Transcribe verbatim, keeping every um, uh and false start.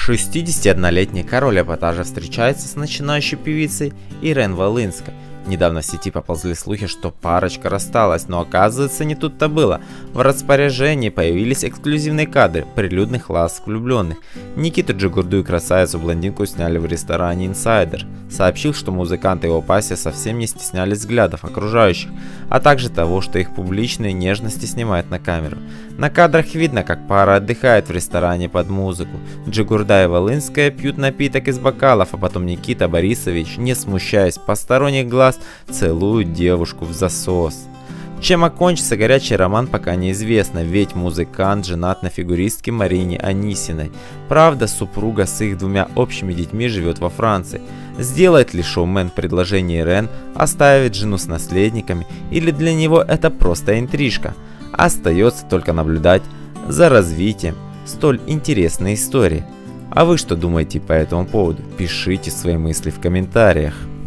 шестидесятиоднолетний король эпатажа встречается с начинающей певицей Ирен Волынской. Недавно в сети поползли слухи, что парочка рассталась, но оказывается не тут-то было. В распоряжении появились эксклюзивные кадры прилюдных ласк влюбленных. Никиту Джигурду и красавицу-блондинку сняли в ресторане Insider. Сообщил, что музыкант и его пассия совсем не стеснялись взглядов окружающих, а также того, что их публичные нежности снимают на камеру. На кадрах видно, как пара отдыхает в ресторане под музыку. Джигурда и Волынская пьют напиток из бокалов, а потом Никита Борисович, не смущаясь посторонних глаз, целуют девушку в засос. Чем окончится горячий роман, пока неизвестно, ведь музыкант женат на фигуристке Марине Анисиной. Правда, супруга с их двумя общими детьми живет во Франции. Сделает ли шоумен предложение Ирен, оставит жену с наследниками, или для него это просто интрижка? Остается только наблюдать за развитием столь интересной истории. А вы что думаете по этому поводу? Пишите свои мысли в комментариях.